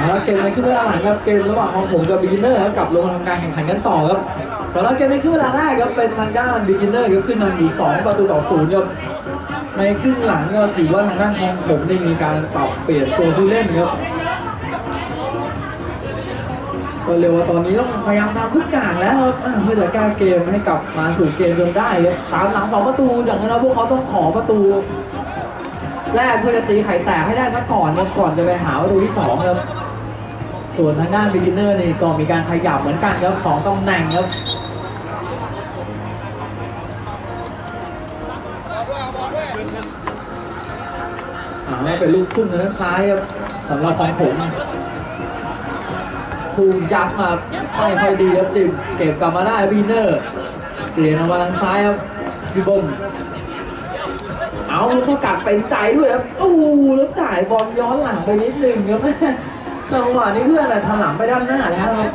แล้วเกมในครึ่งเวลาหลังครับเกมระหว่างของผมกับบิกินเนอร์ครับกลับลงมาทำการแข่งขันกันต่อครับสำหรับเกมในครึ่งเวลาแรกครับเป็นทางด้านบิกินเนอร์ครับขึ้นนำอยู่2-0ครับในครึ่งหลังก็ถือว่าทางด้านของผมได้มีการปรับเปลี่ยนตัวผู้เล่นครับก็เร็วว่าตอนนี้ต้องพยายามทำทุกอย่างแล้วเพื่อจะแก้เกมให้กลับมาสู่เกมจนได้ครับตามหลัง2 ประตูอย่างนั้นพวกเขาต้องขอประตูแรกเพื่อจะตีไข่แตกให้ได้ซะก่อนครับก่อนจะไปหาประตูที่2ครับส่วนทางด้านบิกินเนอร์นี่ก็มีการขยับเหมือนกันครับ2 ตำแหน่งครับเป็นลูกทุ่งทางด้านซ้ายครับสำหรับของผมภูมิยักษ์มาไม่ค่อยดีครับจิมเก็บกลับมาได้บิกินเนอร์เปลี่ยนมาทางซ้ายครับพี่บมเอาสกัดเป็นใจด้วยครับโอ้แล้วจ่ายบอลย้อนหลังไปนิดนึงครับจังหวะนี้เพื่อนถลังไปด้านหน้าแล้วครับ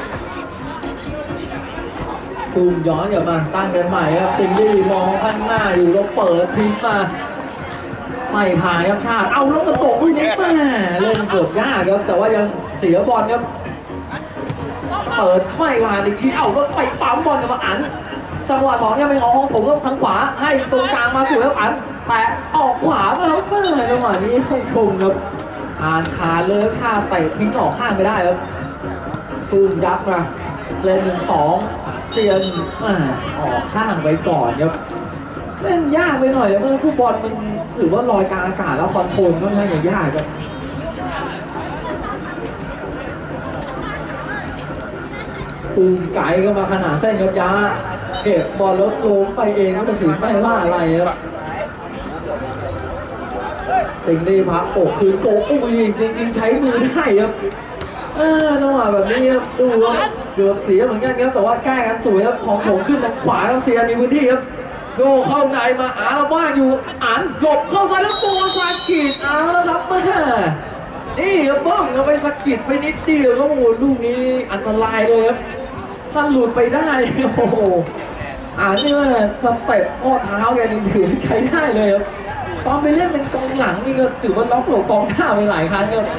ภูมิย้อนกลับมาตั้งกันใหม่ครับจิงลี่มองข้างหน้าอยู่แล้วเปิดทิ้งมาไม่ผ่านครับชาติเอาแล้วกระตกด้วยนิดแม่เล่นเกือบยากครับแต่ว่ายังเสียบอลครับเปิดไม่ผ่านอีกทีเอาแล้วไปปั๊มบอลกับมาอันจังหวะ2ยังเป็นของผมก็ทางขวาให้ตรงกลางมาสวยครับอันแต่ออกขวามาครับจังหวะนี้ชงครับอ่านขาดเลยชาติเตะทิ้งออกข้างไปได้ครับตูมยับมาเล่น1-2เซียนออกข้างไปก่อนครับเล่นยากไปหน่อยเมื่อผู้บอลมันถือว่าลอยกลางอากาศแล้วคอนโทรลค่อนข้างจะยากครับปูมไก่ก็มาขนาดเส้นครับยาเก็บบอลลดลงไปเองก็จะถือไม่ว่าอะไรครับติงลี่พักอกคืนโกอุ้ยจริงๆใช้มือได้ครับจังหวะแบบนี้ครับดูครับเกือบเสียเหมือนกันครับแต่ว่าแก้กันสวยครับของผมขึ้นทางขวาครับเสียมีพื้นที่ครับโยเข้าในมาว่างอยู่อ่านหลบเข้าซ้ายแล้วโบสกิดแล้วครับแม่นี่ครับบ้องเอาไปสกิดไปนิดเดียวก็โอ้โหลูกนี้อันตรายเลยครับถ้าหลุดไปได้โอ้โหนี่ว่าสเต็ปข้อเท้าแกนี่ถือใช้ได้เลยครับตอนไปเล่นเป็นกองหลังนี่ก็ถือว่าล็อกหลบกองหน้าไปหลายครั้งครับ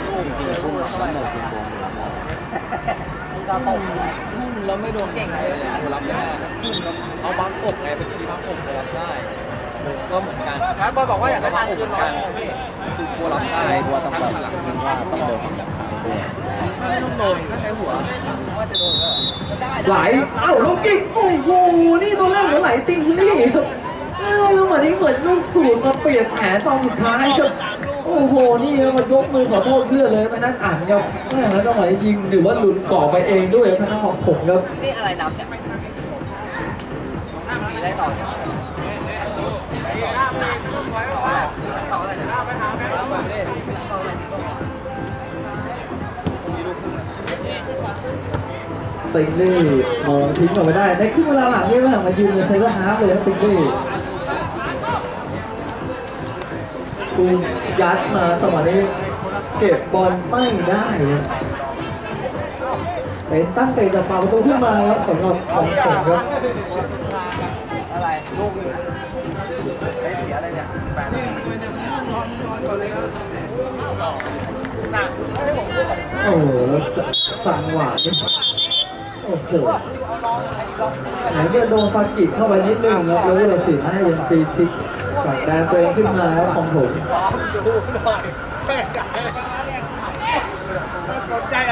เราไม่โดนเก่งเลยรับไม่ได้เอาบังกบไงเป็นทีบังกบรับได้ก็เหมือนกันบอลบอกว่าอยากได้ตังค์คืนร้อยคือกลัวรับได้กลัวต้องหลังคือว่าต้องโดนไม่ต้องโดนถ้าใช้หัวว่าจะโดนไหลลูกกิ๊กโอ้โหนี่ตัวแรกเหมือนไหลติงนี่แล้วเหมือนนี่เหมือนลูกสูตรมาเปลี่ยนแผนตอนสุดท้ายครับโอ้โหนี่มายกมือขอโทษเพื่อนเลยไปนั่งอ่านครับแล้วต้องไหลยิงหรือว่าหลุดก่อไปเองด้วยพนักของผมครับนี่อะไรน้ำเนี่ยมีอะไรต่อเนี่ยต่ออะไรเนี่ยติงลี่มองทิ้งออกไปได้ในครึ่งเวลาหลังนี่มายืนในเซนเตอร์ฮาล์ฟเลยครับติงลี่คุณยัดมาจังหวะนี้เก็บบอลไม่ได้เป็นตั้งใจจะปาประตูขึ้นมาครับสำหรับของผมครับอะไรลูกเสียอะไรเนี่ยโอ้โหจังหวะนี้โอ้โหไหนเดินโดนฟากิเข้าไปนิดนึงครับแล้วเราสิให้เป็นฟรีคิกจากแดนตัวเองขึ้นมาแล้วของผมสนใจอ่ะ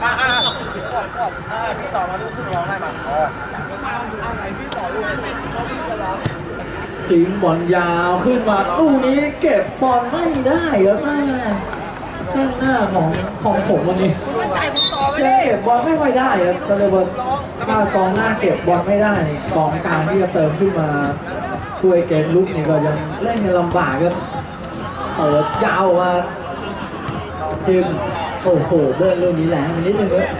พี่ต่อมาลูกขึ้นร้องได้ไหมพี่ต่อลูกทิ้งบอลยาวขึ้นมาตู้นี้เก็บบอลไม่ได้ครับแม่ข้างหน้าของผมวันนี้เก็บบอลไม่ค่อยได้ครับก็เลยว่าถ้ากองหน้าเก็บบอลไม่ได้กองกลางที่จะเติมขึ้นมาช่วยเกมลุกนี่ก็ยังเล่นลำบากครับเปิดยาวมาทีมโอ้โหเดินเรื่องนี้แหละนิดนึงครับ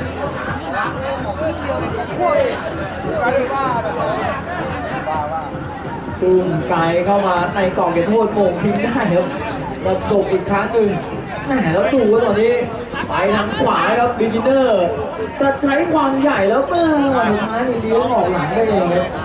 ตูมไกลเข้ามาในกล่องเก็บโทษโป่งทิ้งได้ครับแล้วตกอีกครั้งหนึ่งแล้วดูว่าตอนนี้ไปทางขวาครับบิกินเนอร์จะใช้ความใหญ่แล้วเมื่อสุดท้ายนี่เลี้ยงออกหลังได้เองครับ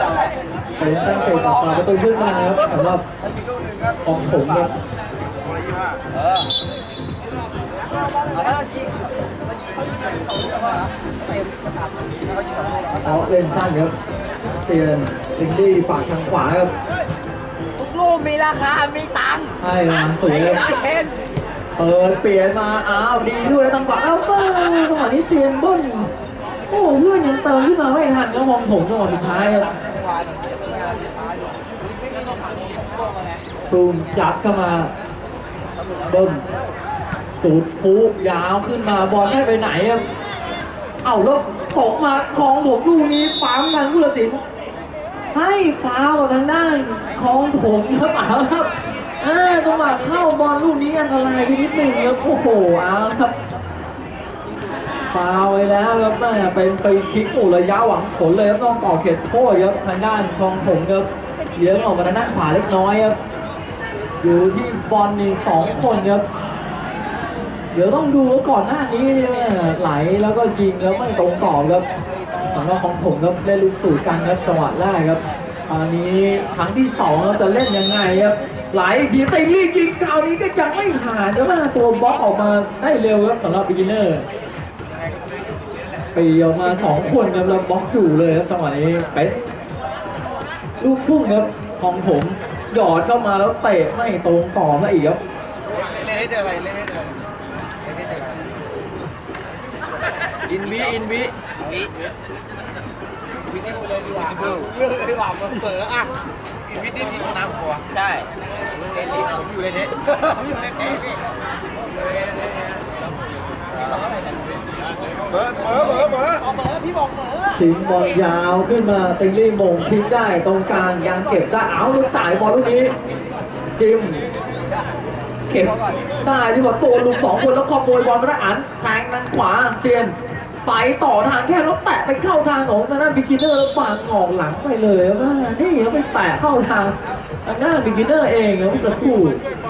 เป็นตั้งแต่ต่อประตูขึ้นมาครับสำหรับของผมครับถ้าเรายิงเขายิงไปตรงนี้ว่าเต็มกระตับแล้วเขายิงแบบนี้เอาเล่นสั้นครับเตียนลิงดี้ฝากทางขวาครับทุกลูกมีราคา มีตังค์ให้มาสวยครับเห็นเปิดเปลี่ยนมาอ้าวดีด้วยตั้งขวาแล้วจังหวะนี้เซียนเบิ้ลโอ้เพื่อนยังเติมขึ้นมาไม่ทันก็มองผมจังหวะสุดท้ายครับตูมยัดเข้ามาเบิ้มจุดพุยาวขึ้นมาบอลไม่ไปไหนครับเอาแล้วตกมาของผมลูกนี้ปั๊มกันผู้ตัดสินให้ฟาวล์ทางด้านของผมครับเอาครับจังหวะเข้าบอลลูกนี้อันตรายไปนิดหนึ่งครับโอ้โหเอาครับฟาวล์ไปแล้วครับน่าจะเป็นฟรีคิกระยะหวังผลเลยครับต้องต่อเขตโทษครับทางด้านของผมครับเลี้ยงออกมาทางด้านขวาเล็กน้อยครับอยู่ที่บอลนี่2 คนครับเดี๋ยวต้องดูว่าก่อนหน้านี้เนี่ยไหลแล้วก็ยิงแล้วไม่ตรงต่อครับสำหรับของผมครับเล่นลูกสูตรกันครับจังหวะแรกครับตอนนี้ครั้งที่2เราจะเล่นยังไงครับไหลทีตีรีบยิงคราวนี้ก็ยังไม่ผ่านจะมาตัวบล็อกออกมาได้เร็วครับสำหรับบิ๊กเนอร์ปีออกมา2 คนครับแล้วบล็อกอยู่เลยครับจังหวะนี้เป็นลูกพุ่งครับของผมหยอดเข้ามาแล้วเตะไม่ตรงต่อมาอีกครับเล่นให้เจออะไรเล่นให้เจออินบีวินี่เลยดีกว่าเรื่องดีกว่ามันเสืออ่ะอินบีที่ทีมน้ำหัวใช่ผมอยู่เลยเทสผมอยู่เลยเทสพี่เบอร์พี่บอกเบอร์ทิ้งบอลยาวขึ้นมาติงลี่มงทิ้งได้ตรงกลางยังเก็บได้เอาลูกสายบอลลูกนี้จิมเก็บได้ที่บอกตัวลุง2 คนแล้วขโมยบอลมาได้อันแทงทางขวาเซียนไปต่อทางแค่แล้วแตะไปเข้าทางของทางด้านบิ๊กเนอร์แล้วปางออกหลังไปเลยว่านี่แล้วไปแตะเข้าทางด้านบิ๊กเนอร์เองแล้วสักครู่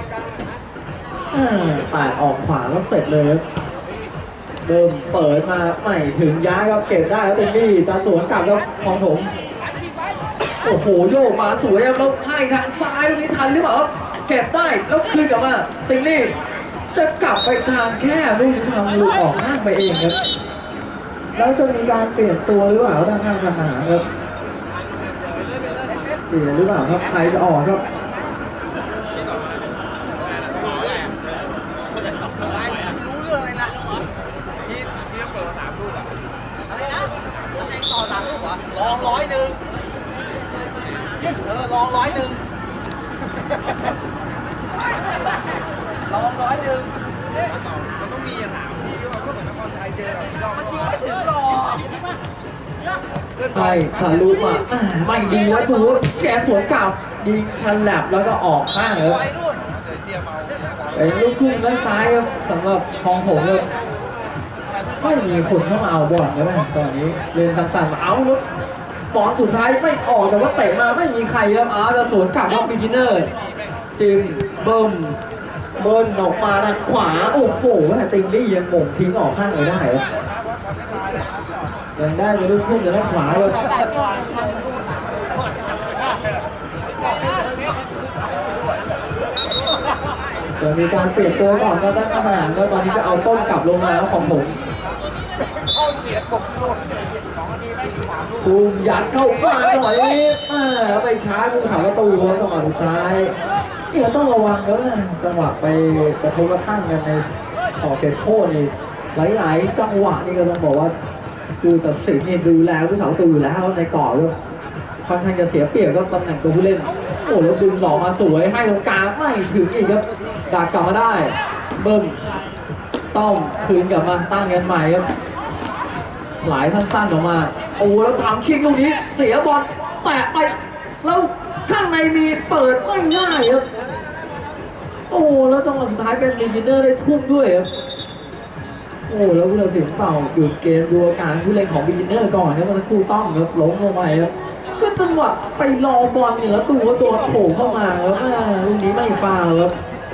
แตะออกขวาแล้วเสร็จเลยเดิมเปิดมาใหม่ถึงย้ายครับเก็บได้แล้วติงลี่จะสวนกลับครับของผมโอ้โหโยกมาสวยครับแล้วให้ทางซ้ายตรงนี้ทันหรือเปล่าครับเก็บได้แล้วคืนกลับมาติงลี่จะกลับไปทางแค่ไม่ทางหลุดออกข้างไปเองครับแล้วจะมีการเปลี่ยนตัวหรือเปล่าทางข้างสนามครับเปลี่ยนหรือเปล่าครับใครจะออกครับรู้เรื่องอะไรนะพี่เปิด3 ลูกอะอะไรนะตำแหน่งต่อ3 ลูกเหรอลอง100ลอง100ลอง100มันต้องมีอย่างถามพี่ก็เหมือนนครไทยเจอกับพี่น้องมันยิงไม่ถึงหรอกใช่ทะลุอ่ะไม่ดีแล้วดูแกสวนกลับยิงชันแลบแล้วก็ออกข้างเลยเป็นลูกทุ่งด้านซ้ายครับสำหรับของผมเลยไม่มีคนเข้ามาเอาบอลแล้วตอนนี้เล่นสั้นๆมาเอาแล้วบอลสุดท้ายไม่ออกแต่ว่าเตะมาไม่มีใครครับจะสวนกลับว่าบิ๊กเนอร์จิมเบิ้มเบิ้ลออกมาทางขวาโอ้โหแต่ติงลี่ยังหม่งทิ้งออกข้างเลยได้ครับยังได้ไปลูกทุ่งจะด้านขวาเลยจะมีการเปลี่ยนตัวก่อนก็ด้านข้างแล้วตอนนี้จะเอาต้นกลับลงมาแล้วของผมตูมยัดเข้าบ้านจังหวะนี้ไปช้าภูเขาประตูจังหวะสุดท้ายนี่เราต้องระวังแล้วนะจังหวะไปกระทบกระทั่งกันในต่อเขตโทษนี่หลายๆจังหวะนี่ก็ต้องบอกว่าดูตัดสินนี่ดูแล้วผู้สาวตูอยู่แล้วในก่อด้วยค่อนข้างจะเสียเปรียบก็ตำแหน่งตัวผู้เล่นโอ้แล้วดึงหล่อมาสวยให้ตรงกลางไม่ถึงอีกครับดักกลับมาได้เบิ้มต้องคืนกลับมาตั้งกันใหม่ครับหลายสั้นๆออกมาโอ้แล้วทำชิงลูกนี้เสียบอลแตะไปแล้วข้างในมีเปิดไม่ง่ายครับโอ้แล้วจังหวะสุดท้ายเป็นบิ๊กเนอร์ได้ทุ่มด้วยครับโอ้แล้วผู้ตัดสินเป่าหยุดเกมดูอาการผู้เล่นของบิ๊กเนอร์ก่อนครับมันคู่ต้องครับล้มลงไปครับก็จังหวะไปรอบอลนี่แล้วตัวโผล่เข้ามาแล้วลูกนี้ไม่ฟาวครับ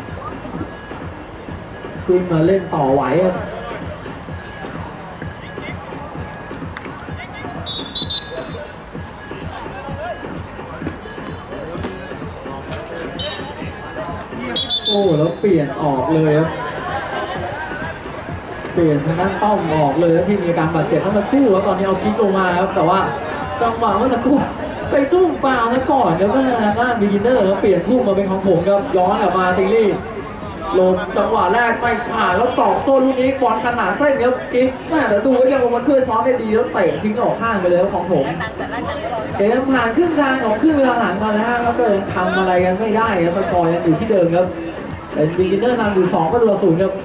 ขึ้นมาเล่นต่อไหวครับโอ้แล้วเปลี่ยนออกเลยครับเปลี่ยนทางด้านต้อมออกเลยที่มีการบาดเจ็บเข้ามาคู่แล้วตอนนี้เอากิ๊กลงมาครับแต่ว่าจังหวะเมื่อสักครู่ไปทุ่มฟาวซะก่อนครับหน้าบิกินเนอร์เปลี่ยนทุ่มมาเป็นของผมครับย้อนกลับมาติลี่ลงจังหวะแรกไม่ผ่านแล้วตอกโซ่ลูกนี้บอลขนาดเส้นครับกิ๊กแต่ดูว่ายังลงมาช่วยซ้อนได้ดีแล้วเตะทิ้งออกข้างไปเลยของผมเกมผ่านครึ่งทางของครึ่งเวลาหลังมาแล้วแล้วก็ทำอะไรกันไม่ได้สกอร์ยังอยู่ที่เดิมครับเป็นบิกินเนอร์นำอยู่2-0ครับ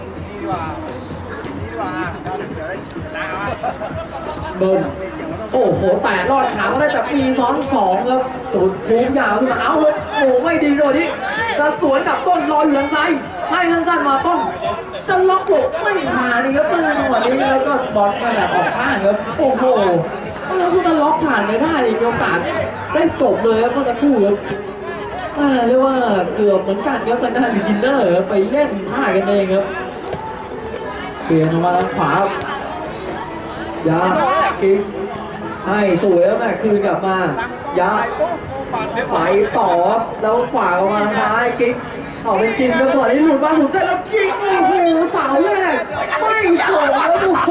เบิ้ลโอ้โหแต่รอดขาได้แต่ปีซ้อน2ครับสุดทุกยาวขึ้นมาเอาเลยโอ้ไม่ดีเลยที่จะสวนกับต้นรออยู่ทางซ้ายให้สั้นๆมาต้นจะล็อกหลบไม่ผ่านครับจังหวะนี้แล้วก็บอลมาแบบออกข้างครับโอ้โหแล้วก็มันล็อกผ่านไม่ได้อีกโอกาสได้จบเลยครับเมื่อสักครู่ครับเรียกว่าเกือบเหมือนกันครับทางด้านบิกินเนอร์ไปเล่นท่ากันเองครับเปลี่ยนออกมาทางขวายากิ๊กให้สวยแล้วแม่คืนกลับมายาไปต่อแล้วขวาออกมาท้ายกิ๊กออกเป็นจินแล้วตัวนี้หลุดมาสุดใจแล้วยิงโอ้โหเสาแรกไม่สวยแล้วโอ้โห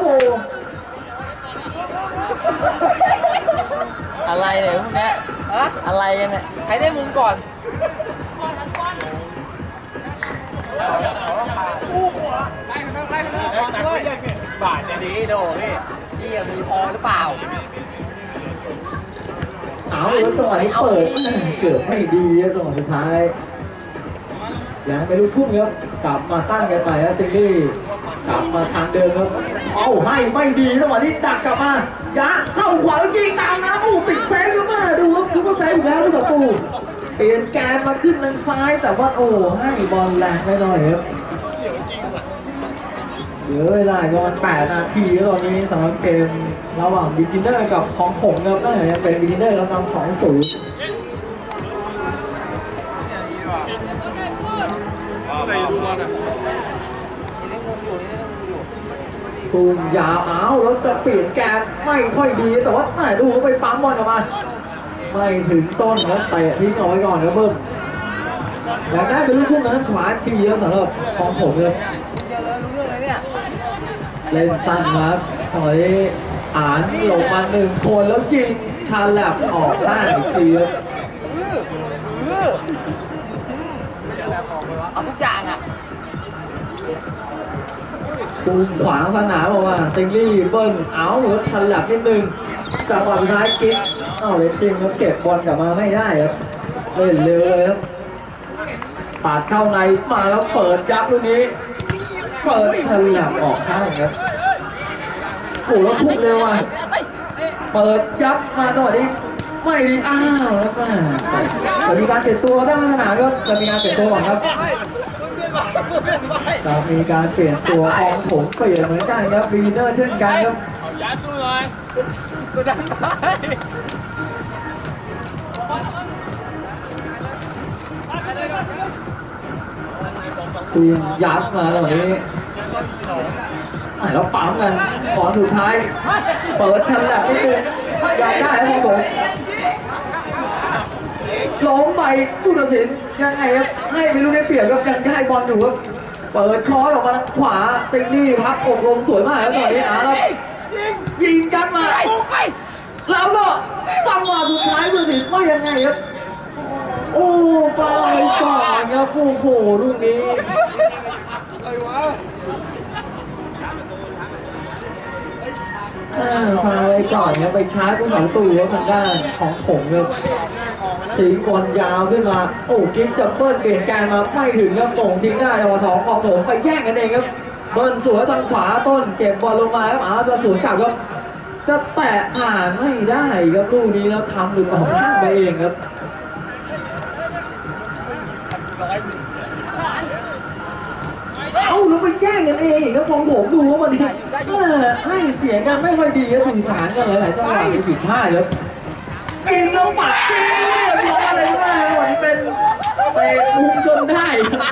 อะไรเนี่ยพวกเนี้ยอะไรกันเนี่ยใครได้มุมก่อนบาทจะดีโดพี่มีพอหรือเปล่าเอาแล้วจังหวะนี้เปิดเกือบไม่ดีจังหวะสุดท้ายยังไม่รู้ทุ่มครับกลับมาตั้งกันใหม่แล้วติงลี่กลับมาทางเดิมครับเอาให้ไม่ดีจังหวะนี้ดักกลับมายะเข้าขวาแล้วยิงตามนะโอ้ติดเซฟกันมาดูครับซุปเปอร์เซฟอีกแล้วประตูเปลี่ยนแกนมาขึ้นทางซ้ายแต่ว่าโอ้ให้บอลแรงไปหน่อยครับเหลือเวลาประมาณ8 นาทีตอนนี้สำหรับเกมระหว่างบิกินเนอร์กับของผมครับก็ยังเป็นบิกินเนอร์แล้วนำ2-0ตูมยาวเอาแล้วจะเปลี่ยนแกนไม่ค่อยดีแต่ว่าดูไปปั๊มบอลออกมาไม่ถึงต้นแล้วเตะทิ้งเอาไว้ก่อนครับเบิ้มอยากได้เป็นลูกทุ่งนั้นขวาทีแล้วสำหรับของผมเลยเล่นสั้นครับตอนนี้อ่านลงมา1 คนแล้วยิงชาแลบออกข้างอีกทีครับเอาทุกอย่างอ่ะตูมขวางสนามบอกว่าติงลี่เบิ้ลเอาแล้วชาแลบนิดนึงจังหวะสุดท้ายกิ๊กเล่นจริงแล้วเก็บบอลกลับมาไม่ได้ครับเล่นเร็วเลยครับปาดเข้าในมาแล้วเปิดยับลูกนี้เปิดชาแลบออกข้างครับโอ้แล้วทุบเร็วอ่ะเปิดยับมาตอนนี้ไม่ดีอ้าวแล้วก็จะมีการเปลี่ยนตัวได้ขนาดก็จะมีการเปลี่ยนตัวก่อนครับจะมีการเปลี่ยนตัวของผมเปลี่ยนเหมือนกันครับบีเนอร์เช่นกันครับย้ายสู้เลยกูจะทีมยัดมาตอนนี้แล้วปั๊มกันขอสุดท้ายเปิดชั้นแหลกนิดนึงอยากได้ครับผมล้มไปผู้ตัดสินยังไงครับให้ไม่รู้ได้เปรียบครับยังได้บอลอยู่ครับเปิดคอร์สออกมาขวาติงลี่พักอกลมสวยมากแล้วตอนนี้แล้วยิงกันมาแล้วก็จังหวะสุดท้ายผู้ตัดสินว่ายังไงครับโอ้ไปก่อนครับโอ้โหลูกนี้ฟาไปก่อนเนี่ยไปชาร์จผู้สาวตู่แล้วทางด้านของผมครับตีบอลยาวขึ้นมาโอ้กิ๊กจะเบิ้ลเปลี่ยนการมาไม่ถึงครับโป่งทิ้งได้จังหวะ2ของผมไปแย่งกันเองครับเบิ้ลสวยทางขวาต้นเก็บบอลลงมาครับจะสวนกลับครับจะแตะผ่านไม่ได้ครับลูกนี้แล้วทำหลุดออกข้างไปเองครับเอาแล้วไปแย่งกันเองครับของผมดูว่ามันให้เสียงกันไม่ค่อยดีก็สื่อสารกันหลายๆจังหวะผิดพลาดครับกินแล้วปัดกินร้องอะไรมากวันนี้เป็นเตะมุมจนได้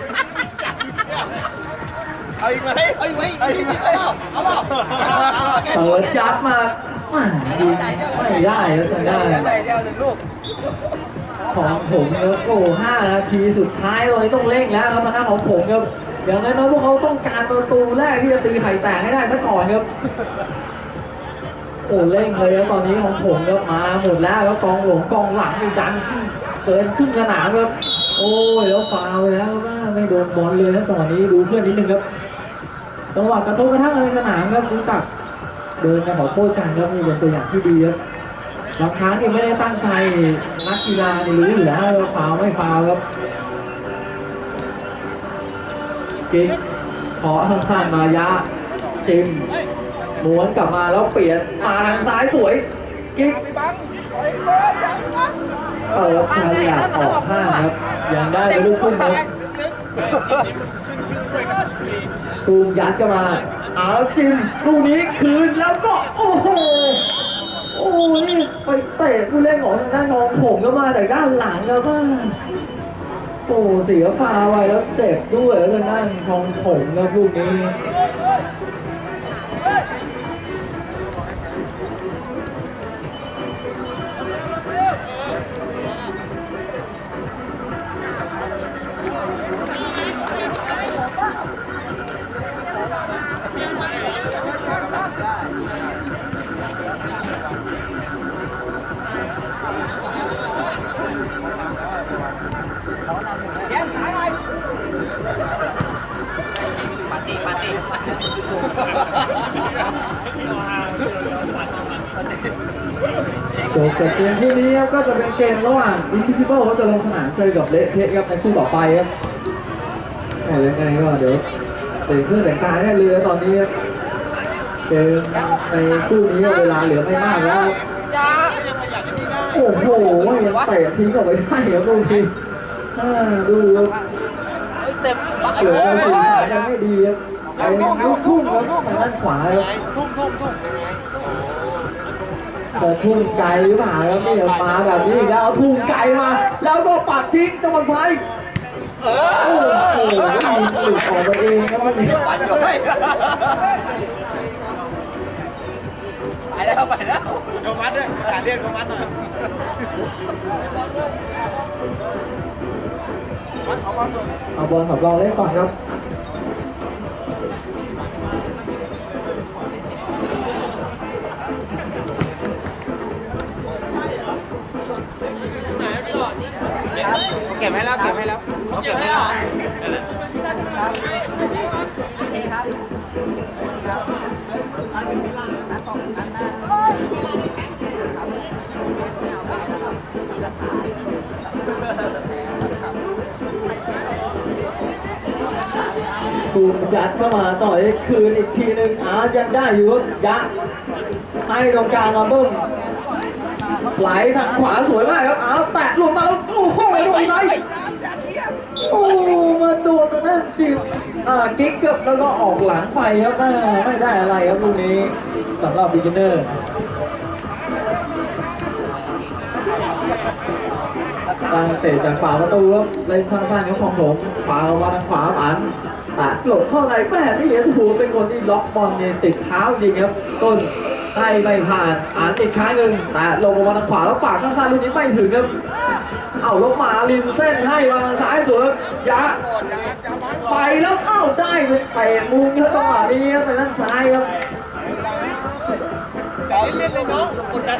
เอาอีกไหมเอาอีกไหมเอาอีกไหมเอาเปล่าเปิดจับมาไม่ได้แล้วจะได้เดียวหนึ่งลูกของผมครับโอ้5 นาทีสุดท้ายเลยต้องเร่งแล้วครับทางด้านของผมครับอย่างน้อยๆพวกเขาต้องการประตูแรกที่จะตีไข่แตกให้ได้ซะก่อนครับโอ้เร่งเลยครับตอนนี้ของผมครับมาหมดแล้วแล้วกองหลังดันเกินครึ่งสนามครับโอ้ยแล้วฟาวแล้วไม่โดนบอลเลยนะตอนนี้ดูเพื่อนนิดนึงครับจังหวะกระทบกระทั่งในสนามครับรู้จักเดินมาขอโทษกันครับนี่เป็นตัวอย่างที่ดีครับบางครั้งนี่ไม่ได้ตั้งใจนักกีฬานี่รู้อยู่แล้วฟาวไม่ฟาวครับกิ๊กขอสั้นๆมายะจิมม้วนกลับมาแล้วเปลี่ยนมาทางซ้ายสวยกิ๊กเปิดชาลีออกข้างครับยังได้ไปลูกพุ่งครับตูมยัดกันมาเอาจิมลูกนี้คืนแล้วก็โอ้โหนี่ไปเตะผู้เล่นของทางด้านของผมก็มาจากด้านหลังครับโอ้เสียฟาวไว้แล้วเจ็บด้วยทางด้านของผมนะลูกนี้จบจากเกมที่นี้ก็จะเป็นเกมระหว่าง Invisible เขาจะลงสนามเจอกับเละเทะครับในคู่ต่อไปครับยังไงก็เดี๋ยวตื่นขึ้นแต่งกายได้เลยตอนนี้เกมในคู่นี้เวลาเหลือไม่มากแล้วโอ้โหยังเตะทิ้งออกไปได้ครับดูทีดูเหลือสี่ขายังไม่ดีครับไอ้ทุ่มแล้วทางด้านขวาครับทุ่มแต่ทุ่มไกลหรือเปล่าครับนี่มาแบบนี้อีกแล้วทุ่มไกลมาแล้วก็ปัดทิ้งจังหวะไทยโอ้โหยิงหลุดออกตัวเองครับวันนี้ไปแล้วโดมัดด้วยการเรียกโดมัดหน่อยเอาบอลสำรองเล่นก่อนครับเก็บให้แล้วเขาเก็บให้แล้วตูมยัดเข้ามาต่อยคืนอีกทีหนึ่งยังได้อยู่ยัดให้ตรงกลางมาบึ้มไหลทางขวาสวยมากครับแตะลงมาแล้วโอ้โหโดนไหลโอ้มาโดนตรงนั้นจิบกิ๊กกับแล้วก็ออกหลังไปครับไม่ได้อะไรครับลูกนี้สำหรับบิ๊กเนอร์ตั้งเตะจากฝาประตูครับเล่นสั้นๆครับของผมฝามาทางขวาอันตัดหลบเข้าในแม่ที่เห็นถูเป็นคนที่ล็อกบอลเนี่ยติดเท้าจริงครับต้นให้ไม่ผ่านติดค้างหนึ่งแต่ลงมาทางขวาแล้วฝากสั้นๆลูกนี้ไม่ถึงครับเอาลงมาริมเส้นให้มาทางซ้ายสวยยะไปแล้วได้เป็นเตะมุมครับจังหวะนี้ไปด้านซ้ายครับเล่นเลยน้องกดดัน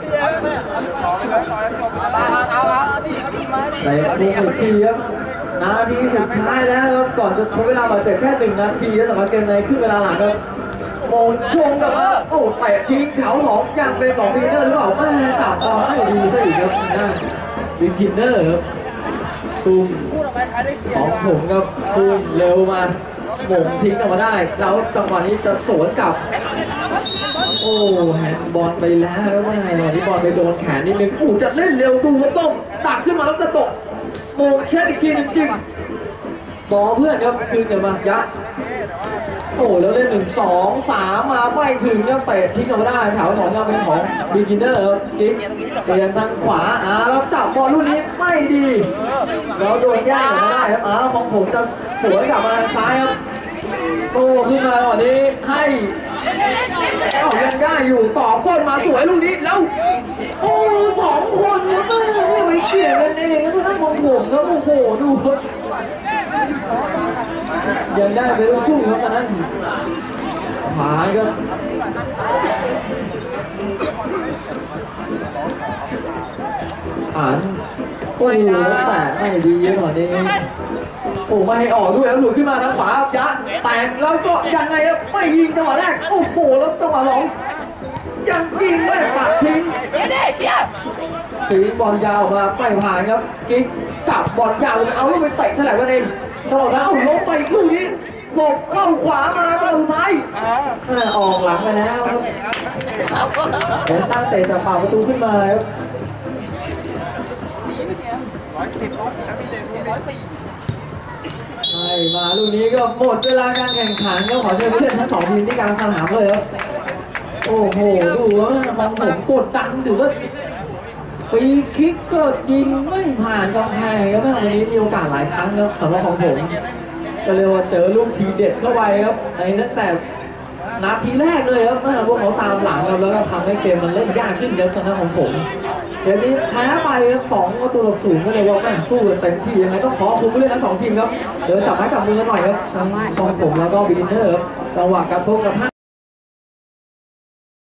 เตะมุมอีกทีครับนาทีสุดท้ายแล้วครับก่อนจะทดเวลาบาดเจ็บแค่1 นาทีสำหรับเกมในครึ่งเวลาหลังครับโมงชงกับเตะทิ้งแถวสองยังเป็นของบิ๊กเนอร์หรือเปล่าไม่ตัดบอลให้ดีซะอีกครับนะบิ๊กเนอร์ครับตุ้มของผมครับตุ้มเร็วมาโมงทิ้งออกมาได้แล้วจังหวะนี้จะสวนกลับแฮนด์บอลไปแล้วว่าไงที่บอลไปโดนแขนนิดนึงจะเล่นเร็วดูว่าต้องตักขึ้นมาแล้วกระตกโมงแค่อีกทีนึงจิ้มต่อเพื่อนครับคืนกลับมายัดแล้วเล่น1 2 3มาไม่ถึงครับเตะทิ้งออกมาได้แถวสองยังเป็นของบิ๊กเนอร์ครับกิ๊กเปลี่ยนทางขวาแล้วจับบอลลูกนี้ไม่ดีแล้วโดนแย่งออกมาได้ครับของผมจะสวนกลับมาทางซ้ายครับขึ้นมาตอนนี้ให้ยังได้อยู่ต่อส้นมาสวยลูกนี้แล้ว2 คนไม่เปลี่ยนกันเองแล้วทั้งมองผมแล้วโอ้โหดูครับยังได้ไปลูกทุ่งครับตอนนั้นหายครับโอ้โหแต่ไม่ดีหน่อยนี้โอ้ไม่ให้ออกด้วยแล้วหลุดขึ้นมาทางขวายัดแตกแล้วก็ยังไงครับไม่ยิงจังหวะแรกโอ้โหแล้วจังหวะสองยังยิงไม่ปัดทิ้งทิ้งบอลยาวมาไม่ผ่านครับกิ๊กจับบอลยาวเลยเอาลูกไปเตะแฉลบกันเองจังหวะแล้วล้มไปลูกนี้หลบเข้าขวามาจังหวะสุดท้ายออกหลังไปแล้วครับเดี๋ยวตั้งเตะจากฝ่าประตูขึ้นมาครับใช่มาลูกนี้ก็หมดเวลาการแข่งขันก็ขอเชิญผู้เล่นทั้งสองทีมที่กลางสนามเลยครับโอ้โหดูว่าของผมกดดันถือว่าปีคิกก็ยิงไม่ผ่านกำแพงครับวันนี้มีโอกาสหลายครั้งครับสำหรับของผมก็เรียกว่าเจอลูกทีเด็ดเข้าไปครับในตั้งแต่นาทีแรกเลยครับพวกเขาตามหลังครับแล้วก็ทำให้เกมมันเล่นยากขึ้นเยอะสำหรับของผมเดี๋ยวนี้แพ้ไป2-0ก็เลยว่าแม่งสู้กันเต็มที่ยังไงต้องขอคุณผู้เล่นทั้งสองทีมครับเดี๋ยวจับไม้จับมือกันหน่อยครับทั้งของผมแล้วก็บิลเนอร์ครับจังหวะกระทบกระทั่ง